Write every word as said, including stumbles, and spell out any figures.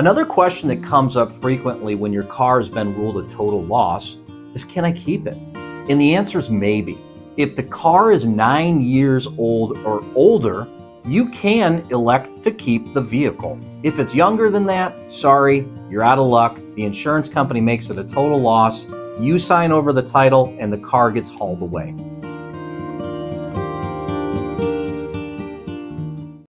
Another question that comes up frequently when your car has been ruled a total loss is, can I keep it? And the answer is maybe. If the car is nine years old or older, you can elect to keep the vehicle. If it's younger than that, sorry, you're out of luck. The insurance company makes it a total loss. You sign over the title and the car gets hauled away.